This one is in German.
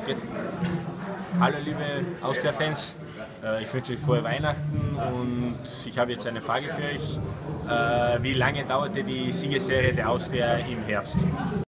Geht. Hallo liebe Austria-Fans, ich wünsche euch frohe Weihnachten und ich habe jetzt eine Frage für euch. Wie lange dauerte die Siegesserie der Austria im Herbst?